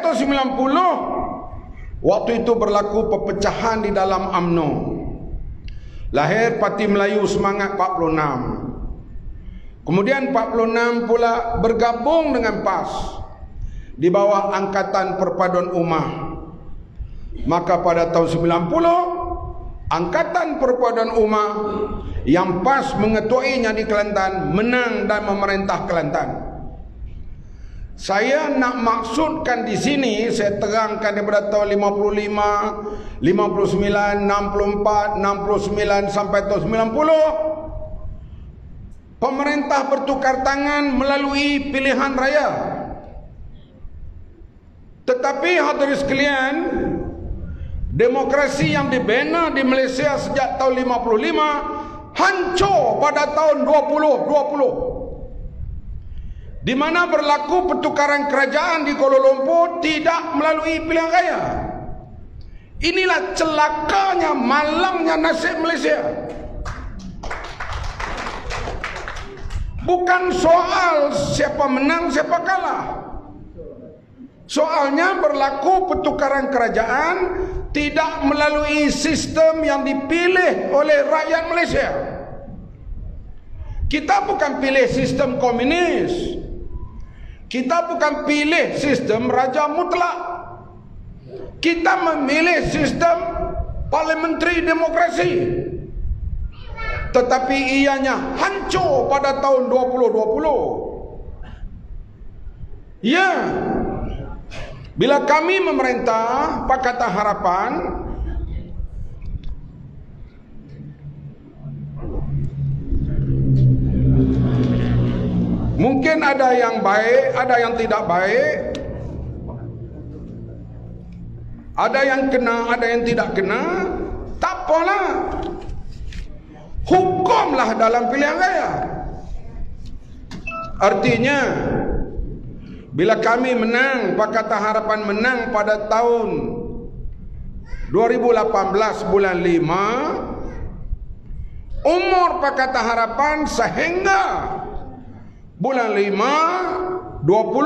tahun 90, waktu itu berlaku perpecahan di dalam UMNO. Lahir Parti Melayu Semangat 46. Kemudian 46 pula bergabung dengan PAS di bawah Angkatan Perpaduan Ummah. Maka pada tahun 90, Angkatan Perpaduan Ummah yang PAS mengetuainya di Kelantan menang dan memerintah Kelantan. Saya nak maksudkan di sini, saya terangkan daripada tahun 55, 59, 64, 69 sampai tahun 90, pemerintah bertukar tangan melalui pilihan raya. Tetapi hadirin sekalian, demokrasi yang dibina di Malaysia sejak tahun 55 hancur pada tahun 2020. Di mana berlaku pertukaran kerajaan di Kuala Lumpur tidak melalui pilihan raya. Inilah celakanya, malangnya nasib Malaysia. Bukan soal siapa menang, siapa kalah. Soalnya berlaku pertukaran kerajaan tidak melalui sistem yang dipilih oleh rakyat Malaysia. Kita bukan pilih sistem komunis. Kita bukan pilih sistem raja mutlak. Kita memilih sistem parliamentary demokrasi. Tetapi ianya hancur pada tahun 2020. Ya. Bila kami memerintah Pakatan Harapan, mungkin ada yang baik, ada yang tidak baik, ada yang kena, ada yang tidak kena. Tak apalah, hukumlah dalam pilihan raya. Artinya, bila kami menang, Pakatan Harapan menang pada tahun 2018 bulan 5, umur Pakatan Harapan sehingga bulan 5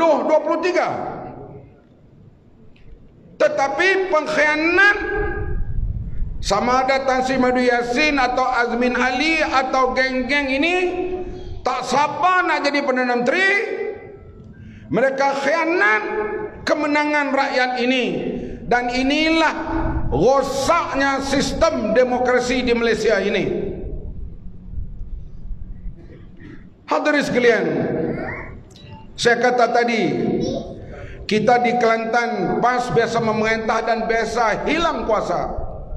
2023. Tetapi pengkhianat, sama ada Tan Sri Mahyudin Yassin atau Azmin Ali atau geng-geng ini tak sabar nak jadi Perdana Menteri. Mereka khianat kemenangan rakyat ini. Dan inilah rosaknya sistem demokrasi di Malaysia ini. Hadirin sekalian, saya kata tadi, kita di Kelantan PAS biasa memerintah dan biasa hilang kuasa.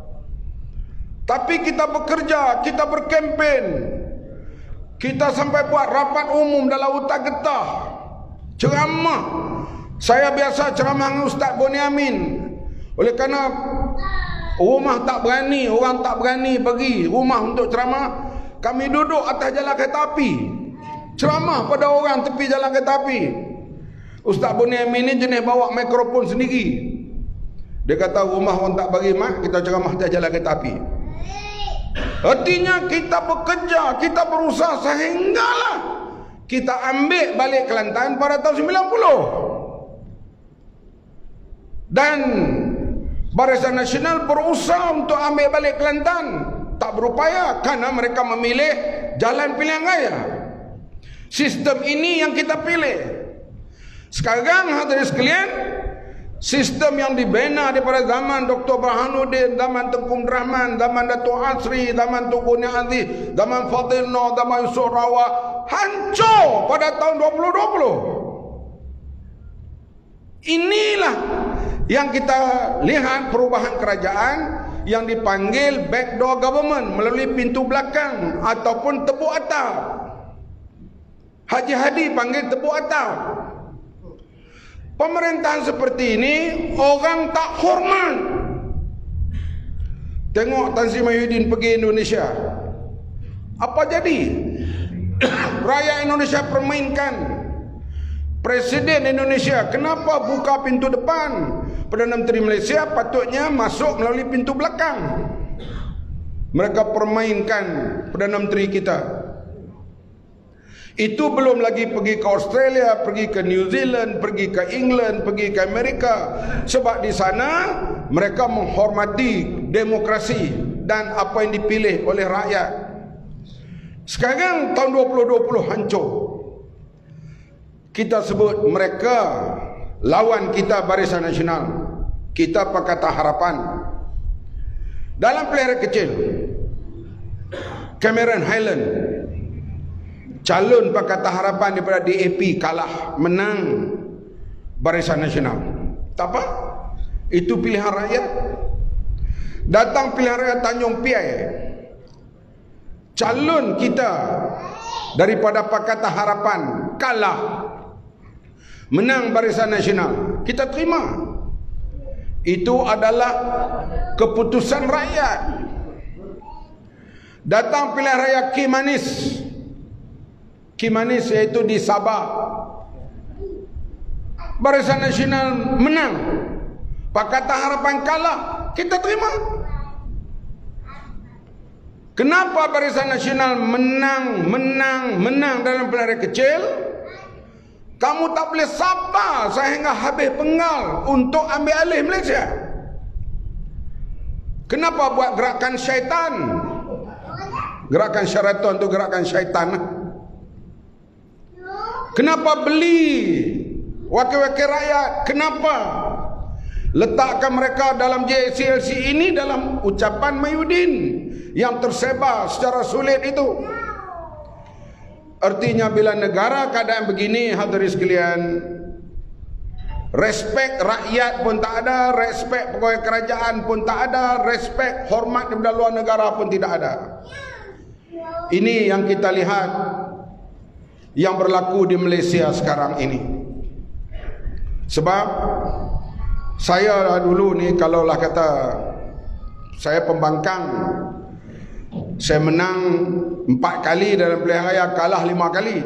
Tapi kita bekerja, kita berkempen, kita sampai buat rapat umum dalam Hutan Getah, ceramah. Saya biasa ceramah dengan Ustaz Boniamin. Oleh kerana rumah tak berani, orang tak berani bagi rumah untuk ceramah, kami duduk atas jalan kereta api, ceramah pada orang tepi jalan kereta api. Ustaz Boniamin ni jenis bawa mikrofon sendiri. Dia kata rumah orang tak bagi mak, kita ceramah atas jalan kereta api. Artinya kita bekerja, kita berusaha sehinggalah kita ambil balik Kelantan pada tahun 90. Dan Barisan Nasional berusaha untuk ambil balik Kelantan, tak berupaya kerana mereka memilih jalan pilihan raya. Sistem ini yang kita pilih. Sekarang hadirin sekalian, sistem yang dibina daripada zaman Dr. Burhanuddin, zaman Tengku Rahman, zaman Datuk Asri, zaman Tengku Niazi, zaman Fadil Noh, zaman Yusuf Rawak, hancur pada tahun 2020. Inilah yang kita lihat perubahan kerajaan yang dipanggil backdoor government, melalui pintu belakang ataupun tepuk atap. Haji Hadi panggil tepuk atap. Pemerintahan seperti ini orang tak hormat. Tengok Tan Sri Mahyudin pergi Indonesia, apa jadi? Rakyat Indonesia permainkan Presiden Indonesia. Kenapa buka pintu depan? Perdana Menteri Malaysia patutnya masuk melalui pintu belakang. Mereka permainkan Perdana Menteri kita. Itu belum lagi pergi ke Australia, pergi ke New Zealand, pergi ke England, pergi ke Amerika. Sebab di sana mereka menghormati demokrasi dan apa yang dipilih oleh rakyat. Sekarang tahun 2020 hancur. Kita sebut mereka lawan kita Barisan Nasional. Kita Pakatan Harapan. Dalam pilihan kecil, Cameron Highland, calon Pakatan Harapan daripada DAP, kalah, menang Barisan Nasional. Tak apa, itu pilihan rakyat. Datang pilihan rakyat Tanjung Piai, calon kita daripada Pakatan Harapan kalah, menang Barisan Nasional. Kita terima. Itu adalah keputusan rakyat. Datang pilihan raya Kimanis. Kimanis iaitu di Sabah. Barisan Nasional menang. Pakatan Harapan kalah. Kita terima. Kenapa Barisan Nasional menang dalam pilihan raya kecil? Kamu tak boleh sabar sehingga habis penggal untuk ambil alih Malaysia. Kenapa buat gerakan syaitan? Gerakan syaraton tu gerakan syaitan. Kenapa beli wakil-wakil rakyat? Kenapa letakkan mereka dalam JCLC ini dalam ucapan Mahyudin yang tersebar secara sulit itu? Artinya bila negara keadaan begini, hadirin sekalian, respek rakyat pun tak ada, respek pegawai kerajaan pun tak ada, respek hormat daripada luar negara pun tidak ada. Ini yang kita lihat yang berlaku di Malaysia sekarang ini. Sebab saya dulu ni, kalaulah kata saya pembangkang, saya menang 4 kali dalam pilihan raya, kalah 5 kali.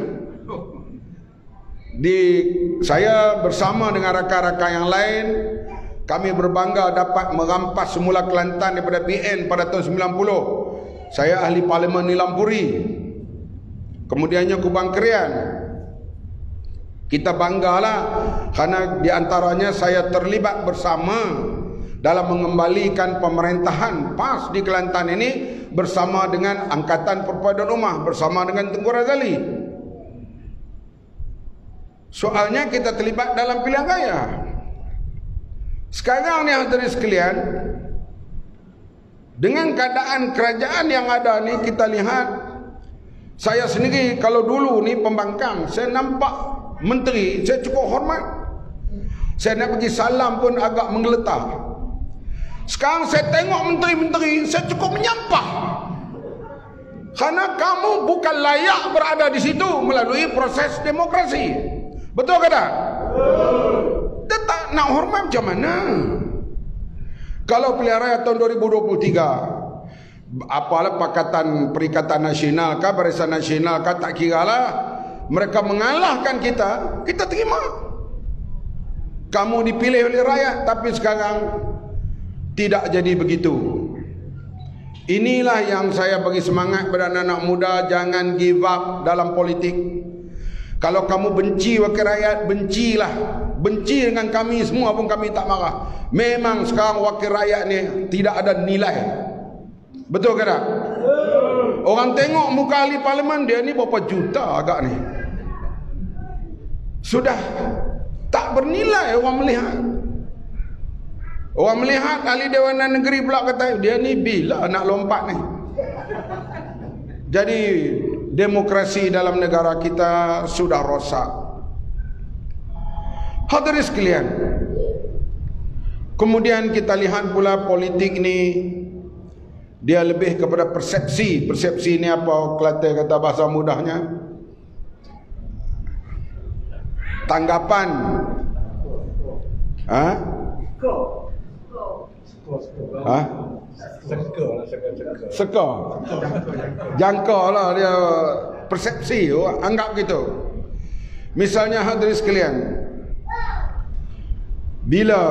Saya bersama dengan rakan-rakan yang lain, kami berbangga dapat merampas semula Kelantan daripada BN pada tahun 90. Saya ahli Parlimen Nilampuri, kemudiannya Kubang Kerian. Kita banggalah kerana di antaranya saya terlibat bersama dalam mengembalikan pemerintahan PAS di Kelantan ini bersama dengan Angkatan Perpaduan Ummah, bersama dengan Tengku Razali. Soalnya kita terlibat dalam pilihan raya. Sekarang ni hadirin sekalian, dengan keadaan kerajaan yang ada ni, kita lihat, saya sendiri kalau dulu ni pembangkang, saya nampak menteri, saya cukup hormat. Saya nak pergi salam pun agak menggeletar. Sekarang saya tengok menteri-menteri, saya cukup menyampah. Karena kamu bukan layak berada di situ melalui proses demokrasi. Betul ke tak? Dia tak nak hormat macam mana? Kalau pilihan raya tahun 2023, apalah Pakatan Perikatan Nasional kah, Barisan Nasional kah, tak kira lah, mereka mengalahkan kita, kita terima. Kamu dipilih oleh rakyat, tapi sekarang tidak jadi begitu. Inilah yang saya bagi semangat kepada anak-anak muda, jangan give up dalam politik. Kalau kamu benci wakil rakyat, bencilah. Benci dengan kami semua pun kami tak marah. Memang sekarang wakil rakyat ni tidak ada nilai. Betul ke tak? Orang tengok muka ahli parlimen, dia ni berapa juta agak ni. Sudah tak bernilai orang melihat. Orang melihat ahli Dewan Negeri pula kata, dia ni bila nak lompat ni. Jadi demokrasi dalam negara kita sudah rosak. Hadirin sekalian, kemudian kita lihat pula politik ni, dia lebih kepada persepsi. Persepsi ni apa Kelantan kata bahasa mudahnya? Tanggapan. Seka. Jangka lah dia, persepsi, anggap gitu. Misalnya hadirin sekalian, bila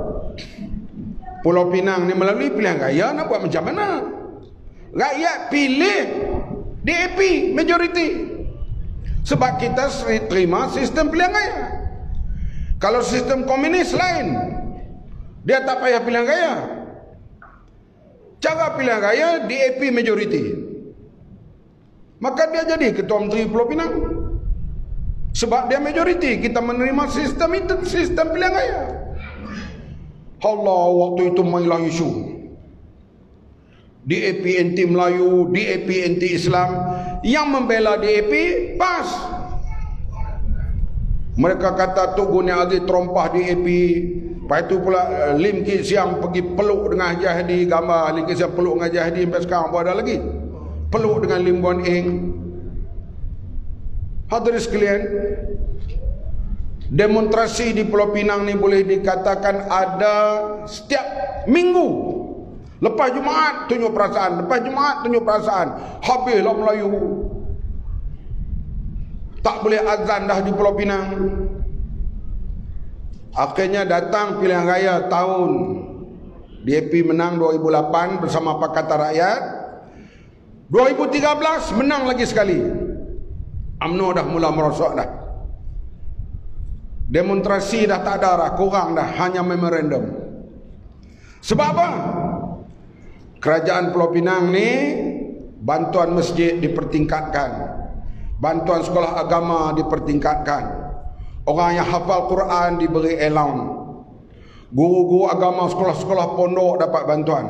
Pulau Pinang ni melalui pilihan raya, nak buat macam mana? Rakyat pilih DAP majoriti. Sebab kita terima sistem pilihan raya. Kalau sistem komunis lain, dia tak payah pilihan raya. Cara pilihan raya DAP majority, maka dia jadi Ketua Menteri Pulau Pinang. Sebab dia majoriti, kita menerima sistem itu, sistem pilihan raya. Allah, waktu itu mainlah isu DAP anti Melayu, DAP anti Islam. Yang membela DAP PAS. Mereka kata tu Guna Aziz terompah DAP. Lepas itu pula Lim Kit Siang pergi peluk dengan Haji Hadi. Gambar Lim Kit Siang peluk dengan Haji Hadi sampai sekarang pun ada lagi. Peluk dengan Lim Guan Eng. Hadirin sekalian, demonstrasi di Pulau Pinang ni boleh dikatakan ada setiap minggu. Lepas Jumaat tunjuk perasaan, lepas Jumaat tunjuk perasaan. Habislah Melayu. Tak boleh azan dah di Pulau Pinang. Akhirnya datang pilihan raya tahun DAP menang 2008 bersama Pakatan Rakyat. 2013 menang lagi sekali. UMNO dah mula merosot dah. Demonstrasi dah tak ada dah, kurang dah, hanya memorandum. Sebab apa? Kerajaan Pulau Pinang ni bantuan masjid dipertingkatkan, bantuan sekolah agama dipertingkatkan, orang yang hafal Quran diberi allowance, guru-guru agama sekolah-sekolah pondok dapat bantuan.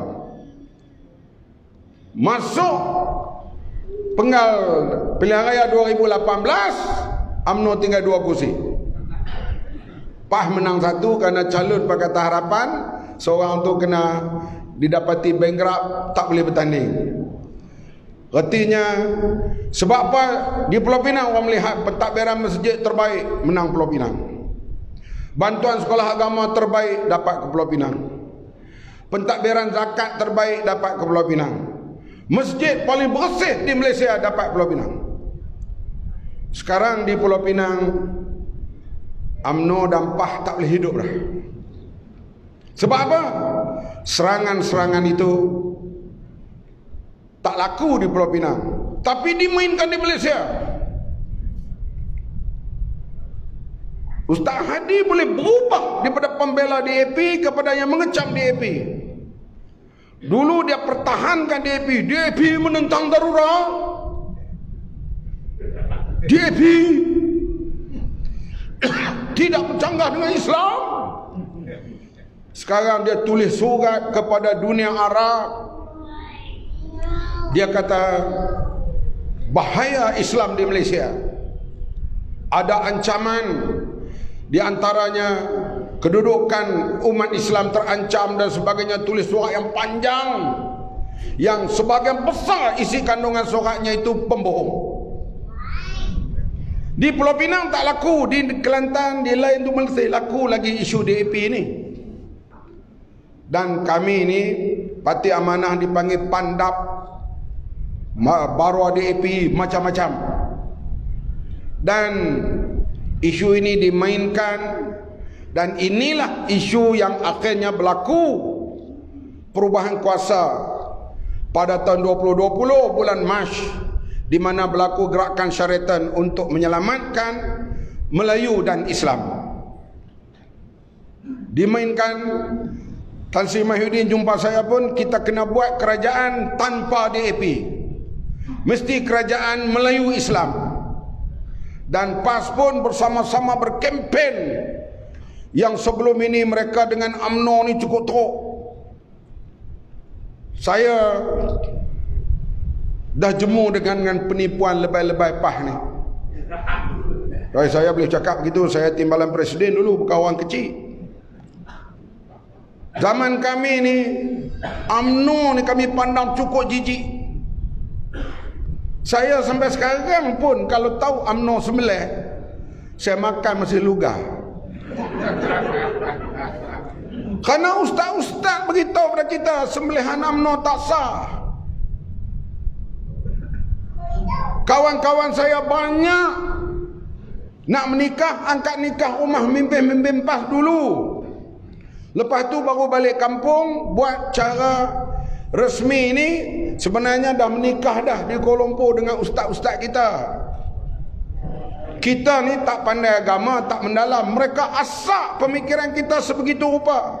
Masuk penggal pilihan raya 2018, UMNO tinggal 2 kursi. PAS menang 1 kerana calon Pakatan Harapan seorang tu kena didapati bankrupt, tak boleh bertanding. Artinya sebab apa? Di Pulau Pinang orang melihat pentadbiran masjid terbaik menang Pulau Pinang, bantuan sekolah agama terbaik dapat ke Pulau Pinang, pentadbiran zakat terbaik dapat ke Pulau Pinang, masjid paling bersih di Malaysia dapat Pulau Pinang. Sekarang di Pulau Pinang UMNO dan PAS tak boleh hidup dah. Sebab apa? Serangan-serangan itu tak laku di Pulau Pinang, tapi dimainkan di Malaysia. Ustaz Hadi boleh berubah daripada pembela DAP kepada yang mengecam DAP. Dulu dia pertahankan DAP. DAP menentang darurat, DAP tidak bercanggah dengan Islam. Sekarang dia tulis surat kepada dunia Arab. Dia kata bahaya Islam di Malaysia, ada ancaman, di antaranya kedudukan umat Islam terancam dan sebagainya. Tulis surat yang panjang, yang sebagian besar isi kandungan suratnya itu pembohong. Di Pulau Pinang tak laku, di Kelantan, di lain tu Malaysia laku lagi isu DAP ni. Dan kami ni Parti Amanah dipanggil pandap, baru DAP macam-macam. Dan isu ini dimainkan, dan inilah isu yang akhirnya berlaku perubahan kuasa pada tahun 2020 bulan Mac, di mana berlaku gerakan syariatan untuk menyelamatkan Melayu dan Islam. Dimainkan. Tan Sri Mahyudin jumpa saya pun, kita kena buat kerajaan tanpa DAP, mesti kerajaan Melayu Islam. Dan PAS pun bersama-sama berkempen. Yang sebelum ini mereka dengan UMNO ni cukup teruk. Saya dah jemu dengan penipuan lebay-lebay PAS ni. Saya boleh cakap begitu, saya timbalan presiden dulu, bukan orang kecil. Zaman kami ni UMNO ni kami pandang cukup jijik. Saya sampai sekarang pun kalau tahu UMNO sembelih, saya makan masih lugar. Karena ustaz-ustaz beritahu kepada kita sembelihan UMNO tak sah. Kawan-kawan saya banyak nak menikah, angkat nikah rumah mimpin-mimpin PAS dulu. Lepas tu baru balik kampung buat cara resmi ni. Sebenarnya dah menikah dah di Kuala Lumpur dengan ustaz-ustaz kita. Kita ni tak pandai agama, tak mendalam. Mereka asak pemikiran kita sebegitu rupa.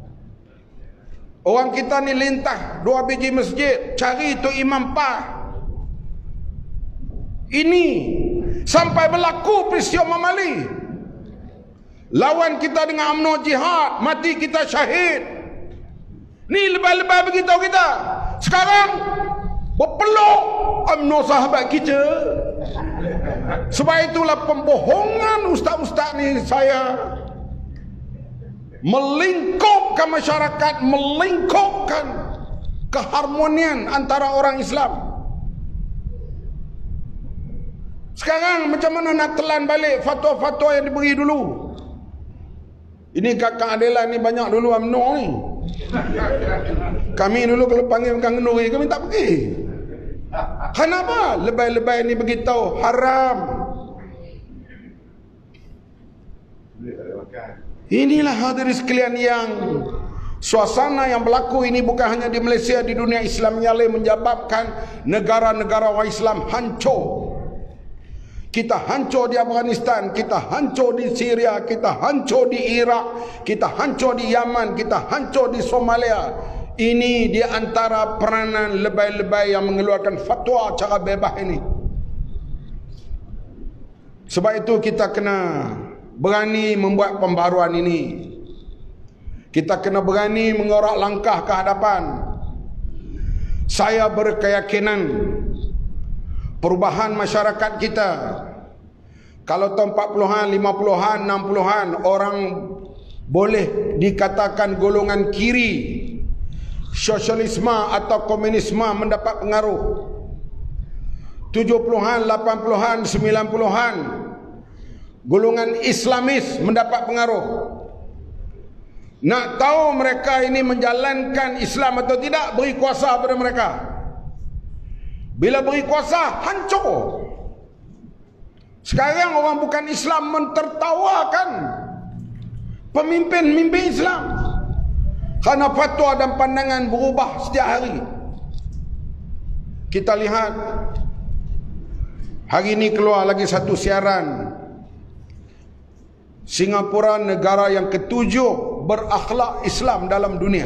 Orang kita ni lintah 2 biji masjid, cari tu imam PAH. Ini sampai berlaku peristiwa Mamali. Lawan kita dengan UMNO jihad, mati kita syahid. Ni lebay-lebay beritahu kita. Sekarang berpeluk UMNO sahabat kita. Sebab itulah pembohongan ustaz-ustaz ni saya melingkupkan masyarakat, melingkupkan keharmonian antara orang Islam. Sekarang macam mana nak telan balik fatwa-fatwa yang diberi dulu? Ini kakak Adela ni banyak dulu UMNO ni. Kami dulu kalau panggil Kang Nuri, kami tak pergi. Kenapa? Lebay-lebay ni beritahu haram. Inilah hadirin sekalian yang suasana yang berlaku ini bukan hanya di Malaysia, di dunia Islam yang lain, menyebabkan negara-negara orang Islam hancur. Kita hancur di Afghanistan, kita hancur di Syria, kita hancur di Iraq, kita hancur di Yaman, kita hancur di Somalia. Ini di antara peranan lebay-lebay yang mengeluarkan fatwa cara bebas ini. Sebab itu kita kena berani membuat pembaruan ini. Kita kena berani mengorak langkah ke hadapan. Saya berkeyakinan perubahan masyarakat kita, kalau tahun 40-an, 50-an, 60-an orang boleh dikatakan golongan kiri, sosialisme atau komunisme mendapat pengaruh. 70-an, 80-an, 90-an golongan Islamis mendapat pengaruh. Nak tahu mereka ini menjalankan Islam atau tidak, beri kuasa pada mereka. Bila beri kuasa, hancur. Sekarang orang bukan Islam mentertawakan pemimpin-pemimpin Islam kerana fatwa dan pandangan berubah setiap hari. Kita lihat hari ini keluar lagi satu siaran. Singapura negara yang ke-7 berakhlak Islam dalam dunia.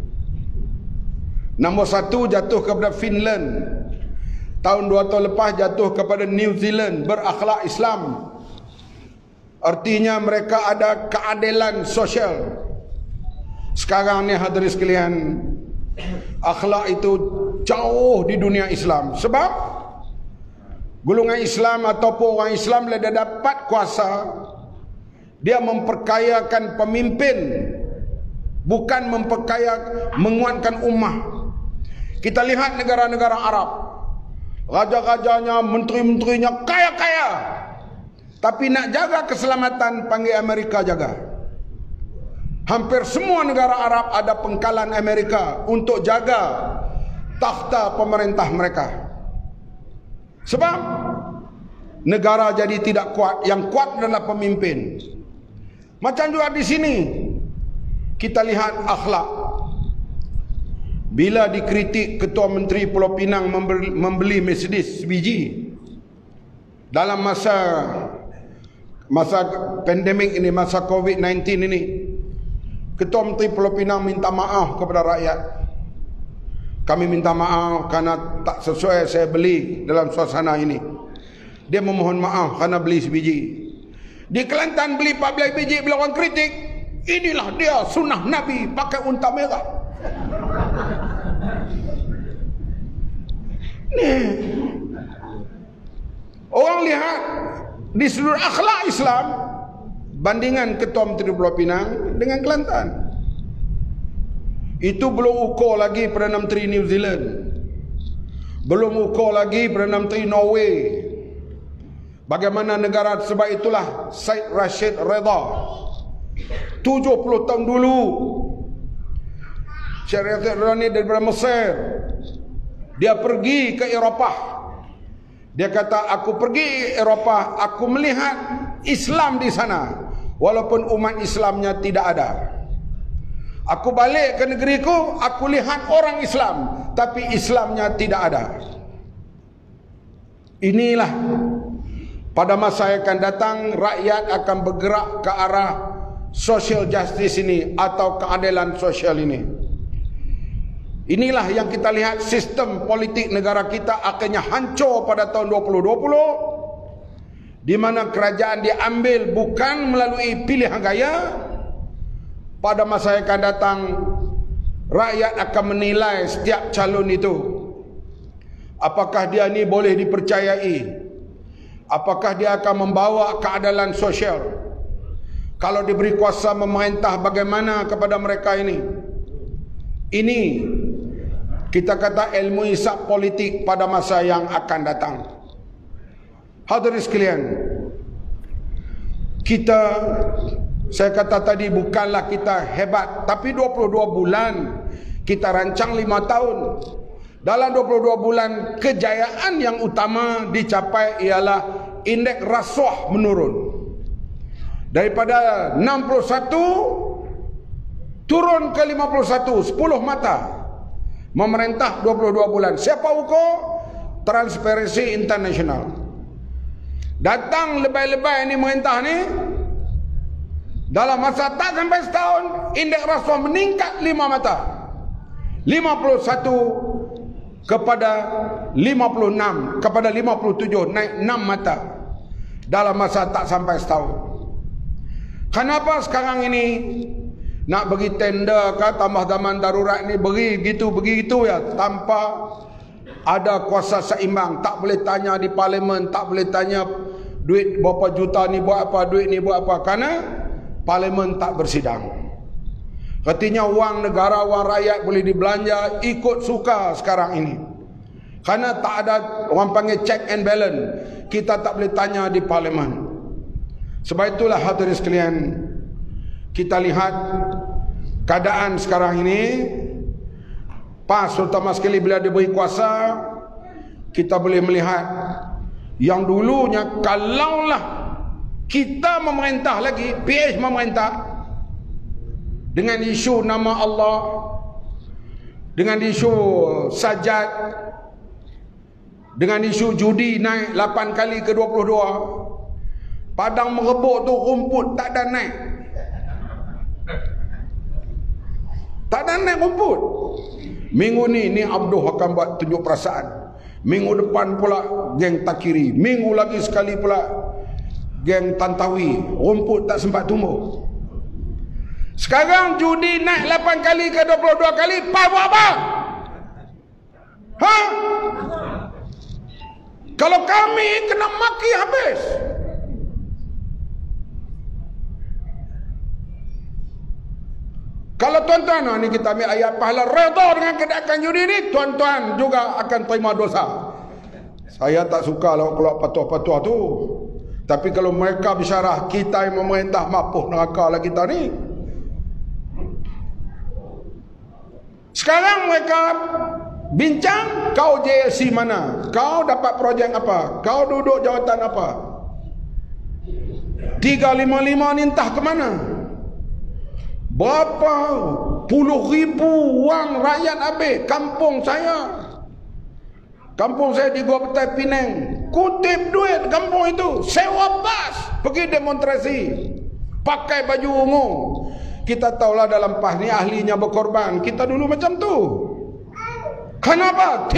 Nombor 1 jatuh kepada Finland. Tahun 2 tahun lepas jatuh kepada New Zealand, berakhlak Islam. Artinya mereka ada keadilan sosial. Sekarang ni hadirin sekalian, akhlak itu jauh di dunia Islam. Sebab golongan Islam ataupun orang Islam bila dia dapat kuasa, dia memperkayakan pemimpin, bukan menguatkan ummah. Kita lihat negara-negara Arab, raja-rajanya, menteri-menterinya kaya-kaya, tapi nak jaga keselamatan panggil Amerika jaga. Hampir semua negara Arab ada pengkalan Amerika untuk jaga takhta pemerintah mereka. Sebab negara jadi tidak kuat, yang kuat adalah pemimpin. Macam juga di sini kita lihat akhlak. Bila dikritik Ketua Menteri Pulau Pinang membeli Mercedes sebiji dalam masa pandemik ini, masa COVID-19 ini, Ketua Menteri Pulau Pinang minta maaf kepada rakyat. Kami minta maaf kerana tak sesuai saya beli dalam suasana ini. Dia memohon maaf kerana beli sebiji. Di Kelantan beli 14 biji, bila orang kritik, inilah dia sunnah Nabi pakai unta merah. Orang lihat di seluruh akhlak Islam, bandingan Ketua Menteri Pulau Pinang dengan Kelantan. Itu belum ukur lagi Perdana Menteri New Zealand, belum ukur lagi Perdana Menteri Norway. Bagaimana negara, sebab itulah Syed Rashid Redha 70 tahun dulu, Syed Rashid Redha ni daripada Mesir, dia pergi ke Eropah. Dia kata, aku pergi Eropah, aku melihat Islam di sana walaupun umat Islamnya tidak ada. Aku balik ke negeriku, aku lihat orang Islam tapi Islamnya tidak ada. Inilah pada masa yang akan datang rakyat akan bergerak ke arah social justice ini atau keadilan sosial ini. Inilah yang kita lihat, sistem politik negara kita akhirnya hancur pada tahun 2020, di mana kerajaan diambil bukan melalui pilihan gaya. Pada masa yang akan datang rakyat akan menilai setiap calon itu, apakah dia ni boleh dipercayai, apakah dia akan membawa keadilan sosial. Kalau diberi kuasa memerintah, bagaimana kepada mereka ini? Ini kita kata ilmu hisab politik pada masa yang akan datang. Hadirin sekalian, saya kata tadi, bukanlah kita hebat, tapi 22 bulan kita rancang 5 tahun. Dalam 22 bulan, kejayaan yang utama dicapai ialah indeks rasuah menurun. Daripada 61 turun ke 51, 10 mata. Memerintah 22 bulan. Siapa ukur? Transparency International. Datang lebay-lebay ni merintah ni, dalam masa tak sampai setahun, indeks rasuah meningkat 5 mata. 51 kepada 56, kepada 57, naik 6 mata dalam masa tak sampai setahun. Kenapa sekarang ini nak bagi tender ke tambah zaman darurat ni, beri begitu ya, tanpa ada kuasa seimbang. Tak boleh tanya di parlimen, tak boleh tanya duit berapa juta ni buat apa, duit ni buat apa, kerana parlimen tak bersidang. Artinya wang negara, wang rakyat boleh dibelanja ikut suka sekarang ini, kerana tak ada orang panggil check and balance. Kita tak boleh tanya di parlimen. Sebab itulah hadirin sekalian, kita lihat keadaan sekarang ini, pas terutama sekali bila diberi kuasa, kita boleh melihat yang dulunya kalaulah kita memerintah lagi, PH memerintah dengan isu nama Allah, dengan isu sajad, dengan isu judi naik 8 kali ke 22, padang merebuk tu rumput tak ada naik. Tak ada naik rumput. Minggu ni Abdul akan buat tunjuk perasaan. Minggu depan pula geng Takiri. Minggu lagi sekali pula geng Tantawi. Rumput tak sempat tumbuh. Sekarang judi naik 8 kali ke 22 kali. Buat apa? Ha? Kalau kami kena maki habis. Kalau tuan-tuan, ni kita ambil ayat pahala, redha dengan keadaan judi ni, tuan-tuan juga akan terima dosa. Saya tak suka lah keluar patuah-patuah tu. Tapi kalau mereka bisyarah, kita yang memerintah mapuh neraka lah kita ni. Sekarang mereka bincang, kau JLC mana? Kau dapat projek apa? Kau duduk jawatan apa? 355 ni entah ke mana? Berapa puluh ribu wang rakyat habis. Kampung saya di Gua Petai Penang, kutip duit kampung itu, sewa bas pergi demonstrasi, pakai baju ungu. Kita tahulah dalam PAS ni ahlinya berkorban. Kita dulu macam tu. Kenapa?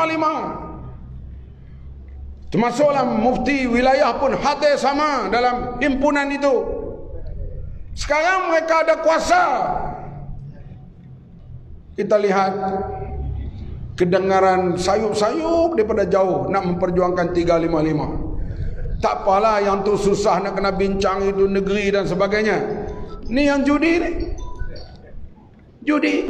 355. Termasuklah mufti wilayah pun hadir sama dalam himpunan itu. Sekarang mereka ada kuasa. Kita lihat kedengaran sayup-sayup daripada jauh nak memperjuangkan 355. Tak apalah yang tu susah nak kena bincang itu negeri dan sebagainya. Ni yang judi ni. Judi.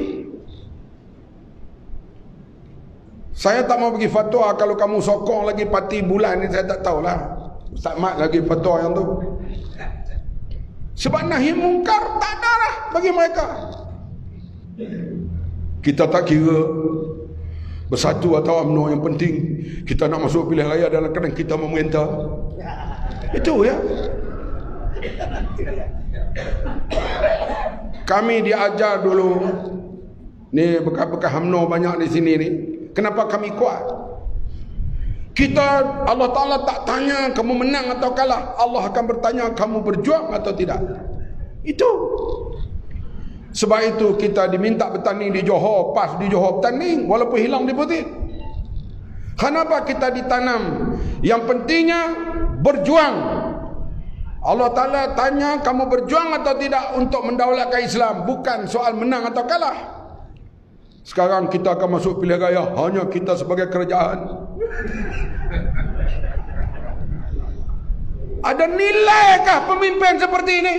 Saya tak mau bagi fatwa. Kalau kamu sokong lagi parti bulan ni, saya tak tahulah. Ustaz Mat lagi fatwa yang tu. Sebab nahi mungkar tak ada lah bagi mereka. Kita tak kira bersatu atau UMNO, yang penting kita nak masuk pilihan raya dalam keadaan kita memerintah. Itu ya. Kami diajar dulu ni, bekas-bekas UMNO banyak di sini ni. Kenapa kami kuat? Allah Ta'ala tak tanya kamu menang atau kalah. Allah akan bertanya kamu berjuang atau tidak. Itu. Sebab itu kita diminta bertanding di Johor. Pas di Johor bertanding walaupun hilang deposit. Kenapa kita ditanam? Yang pentingnya berjuang. Allah Ta'ala tanya kamu berjuang atau tidak untuk mendaulatkan Islam. Bukan soal menang atau kalah. Sekarang kita akan masuk pilihan raya. Hanya kita sebagai kerajaan. Ada nilaikah pemimpin seperti ini?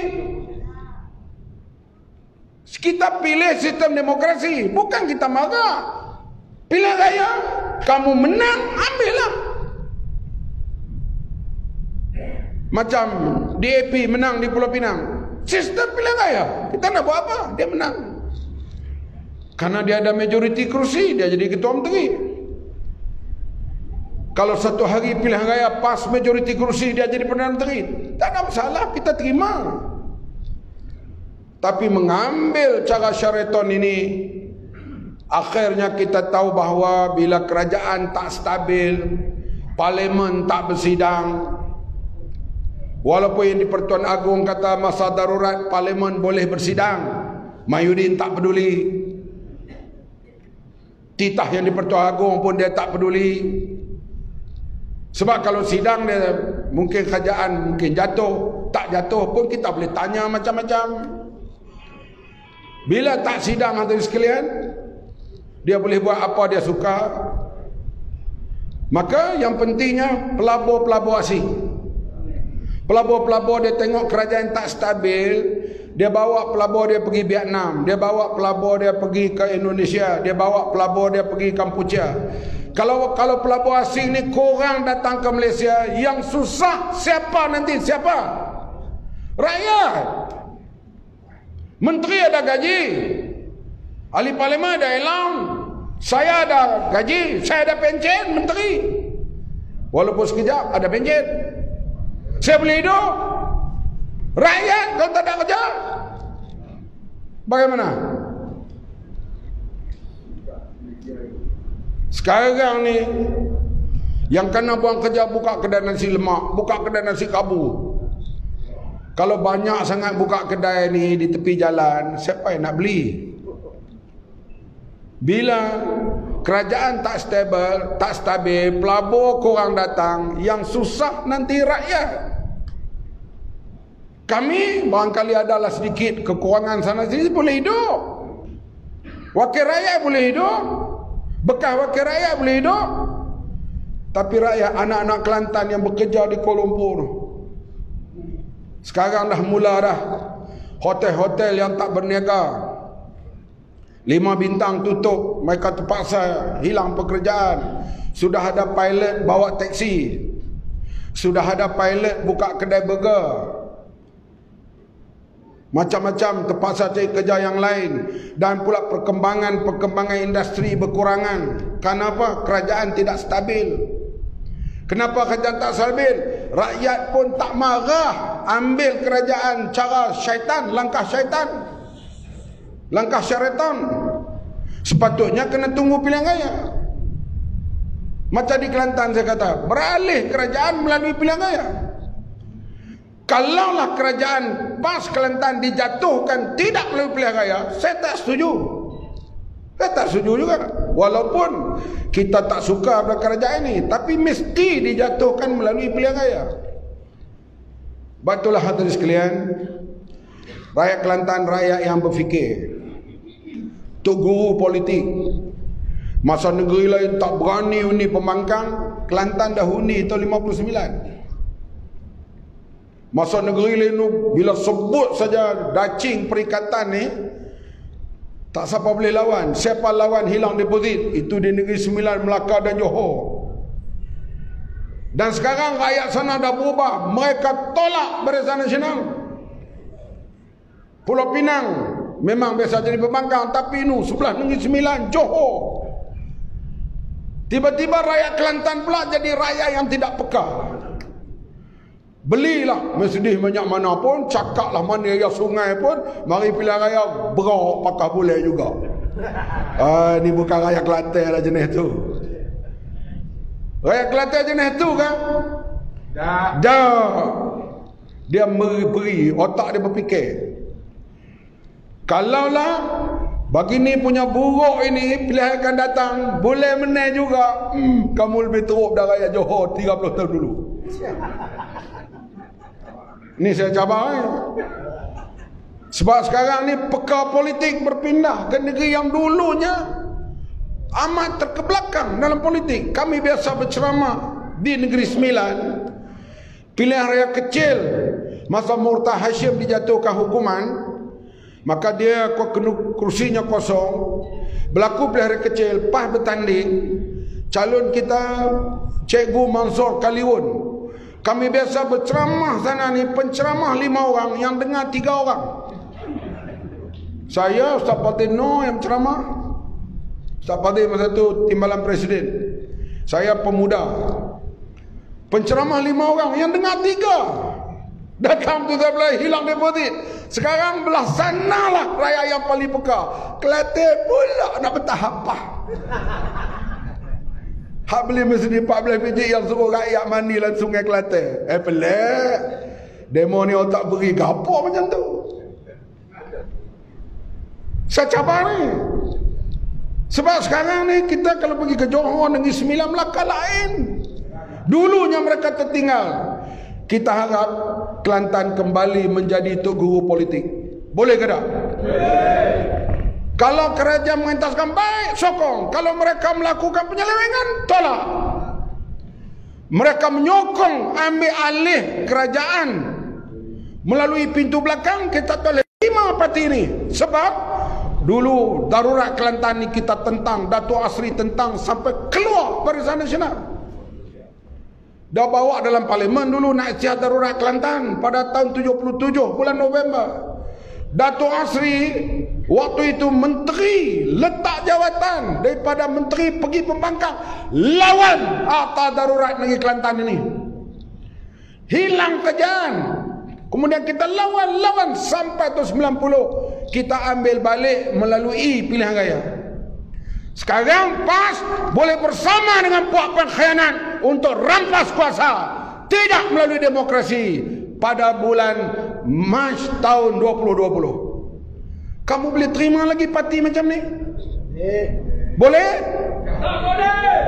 Kita pilih sistem demokrasi. Bukan kita marah. Pilihan raya. Kamu menang, ambillah. Macam DAP menang di Pulau Pinang. Sistem pilihan raya. Kita nak buat apa? Dia menang. Karena dia ada majoriti kursi, dia jadi ketua menteri. Kalau satu hari pilihan raya pas majoriti kursi, dia jadi Perdana Menteri, tak ada masalah, kita terima. Tapi mengambil cara syaitan ini, akhirnya kita tahu bahawa bila kerajaan tak stabil, parlimen tak bersidang, walaupun yang di Pertuan Agong kata masa darurat parlimen boleh bersidang, Mahyudin tak peduli. Titah yang di Pertuan Agong pun dia tak peduli. Sebab kalau sidang dia mungkin kerajaan mungkin jatuh, tak jatuh pun kita boleh tanya macam-macam. Bila tak sidang hadirin sekalian, dia boleh buat apa dia suka. Maka yang pentingnya pelabur-pelabur asing. Pelabur-pelabur dia tengok kerajaan tak stabil, dia bawa pelabur dia pergi Vietnam, dia bawa pelabur dia pergi ke Indonesia, dia bawa pelabur dia pergi Kampuchea. Kalau pelabur asing ni korang datang ke Malaysia, yang susah siapa nanti? Siapa? Rakyat. Menteri ada gaji, ahli parlimen ada allowance, saya ada gaji, saya ada pencen menteri. Walaupun sekejap ada pencen. Saya boleh hidup. Rakyat kalau tak ada kerja, bagaimana? Sekarang ni yang kena buang kerja buka kedai nasi lemak, buka kedai nasi kabu. Kalau banyak sangat buka kedai ni di tepi jalan, siapa yang nak beli? Bila kerajaan tak stabil, pelabur korang datang, yang susah nanti rakyat. Kami barangkali adalah sedikit kekurangan sana sini, boleh hidup. Wakil rakyat boleh hidup, bekas wakil rakyat boleh hidup. Tapi rakyat, anak-anak Kelantan yang bekerja di Kuala Lumpur, sekarang dah mula dah hotel-hotel yang tak berniaga, 5 bintang tutup, mereka terpaksa hilang pekerjaan. Sudah ada pilot bawa teksi, sudah ada pilot buka kedai burger, macam-macam terpaksa cari kerja yang lain. Dan pula perkembangan industri berkurangan. Kenapa? Kerajaan tidak stabil. Kenapa kerajaan tak stabil? Rakyat pun tak marah, ambil kerajaan cara syaitan, langkah syaitan, langkah syaitan. Sepatutnya kena tunggu pilihan raya. Macam di Kelantan saya kata, beralih kerajaan melalui pilihan raya. Kalaulah kerajaan PAS Kelantan dijatuhkan tidak melalui pilihan raya, saya tak setuju. Saya tak setuju juga. Walaupun kita tak suka pada kerajaan ini, tapi mesti dijatuhkan melalui pilihan raya. Betullah hadirin sekalian, rakyat Kelantan rakyat yang berfikir. Tok guru politik. Masa negeri lain tak berani undi pembangkang, Kelantan dah undi tahun 59. Masa negeri lain bila sebut saja dacing perikatan ni, tak siapa boleh lawan. Siapa lawan hilang deposit. Itu di Negeri Sembilan, Melaka dan Johor. Dan sekarang rakyat sana dah berubah. Mereka tolak Barisan Nasional. Pulau Pinang memang biasa jadi pembangkang, tapi ini sebelah Negeri Sembilan, Johor. Tiba-tiba rakyat Kelantan pula jadi rakyat yang tidak peka. Belilah Mercedes banyak mana pun, cakaplah mana raya sungai pun, mari pilihan raya berok pakai boleh juga. Ini bukan rakyat Kelantan lah jenis tu. Rakyat Kelantan jenis tu kan? Dah. Dia beri otak dia berfikir. Kalaulah bagi ni punya buruk ini pilihan akan datang, boleh menang juga. Kamu lebih teruk dah rakyat Johor 30 tahun dulu. Ni saya cabar Sebab sekarang ni peka politik berpindah ke negeri yang dulunya amat terkebelakang dalam politik. Kami biasa berceramah di Negeri Sembilan, pilihan raya kecil masa Murtad Hashim dijatuhkan hukuman, maka dia kursinya kosong, berlaku pilihan raya kecil, PAS bertanding, calon kita Cikgu Mansur Kaliun. Kami biasa berceramah sana ni, penceramah 5 orang, yang dengar 3 orang. Saya, Ustaz Fatih Noh yang ceramah. Ustaz Fatih masa tu timbalan presiden. Saya pemuda. Penceramah 5 orang, yang dengar 3. Datang tu saya bilang hilang deposit. Sekarang belah sanalah raya yang paling peka. Kelantan pula nak bertahap apa? Hak beli mesin 14 biji yang suruh rakyat mandi dalam Sungai Kelantan. Pelik. Demo ni otak beri gapo macam tu. Saya cabar ni. Sebab sekarang ni kita kalau pergi ke Johor, Negeri Sembilan, Melaka lain. Dulunya mereka tertinggal. Kita harap Kelantan kembali menjadi tok guru politik. Boleh ke tak? Boleh. Kalau kerajaan mengentaskan, baik, sokong. Kalau mereka melakukan penyelewengan, tolak. Mereka menyokong ambil alih kerajaan melalui pintu belakang, kita tolak 5 parti ini. Sebab dulu darurat Kelantan ni kita tentang, Datuk Asri tentang sampai keluar Barisan Nasional. Dah bawa dalam parlimen dulu nak isytihar darurat Kelantan pada tahun 77 bulan November. Datuk Asri waktu itu menteri letak jawatan, daripada menteri pergi pembangkang lawan akta darurat negeri Kelantan ini. Hilang kerjaan. Kemudian kita lawan sampai tahun 90 kita ambil balik melalui pilihan raya. Sekarang PAS boleh bersama dengan puak pengkhianat untuk rampas kuasa, tidak melalui demokrasi. Pada bulan Mac tahun 2020, kamu boleh terima lagi parti macam ni? Boleh? Tak boleh.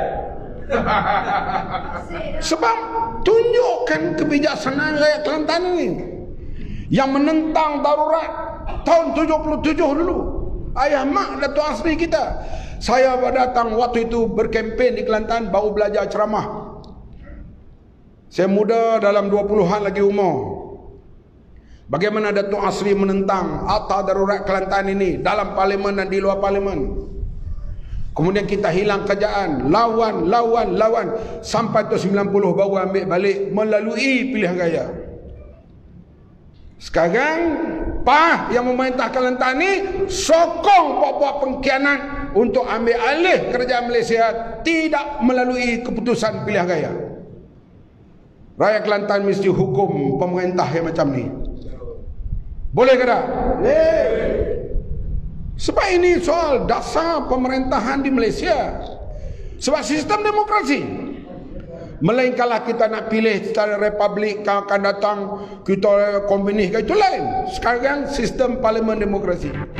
Sebab tunjukkan kebijaksanaan rakyat Kelantan ini yang menentang darurat tahun 77 dulu. Ayah mak Datuk Asri kita. Saya datang waktu itu berkempen di Kelantan, baru belajar ceramah. Saya muda, dalam 20-an lagi umur. Bagaimana Datuk Asri menentang akta darurat Kelantan ini dalam parlimen dan di luar parlimen. Kemudian kita hilang kerjaan, lawan sampai tahun 90 baru ambil balik melalui pilihan raya. Sekarang PAS yang memerintah Kelantan ni sokong buat-buat pengkhianat untuk ambil alih kerajaan Malaysia, tidak melalui keputusan pilihan raya. Rakyat Kelantan mesti hukum pemerintah yang macam ni. Boleh ke tak? Boleh. Sebab ini soal dasar pemerintahan di Malaysia. Sebab sistem demokrasi. Melainkanlah kita nak pilih secara republik, akan datang kita komunis, itu lain. Sekarang sistem parlimen demokrasi.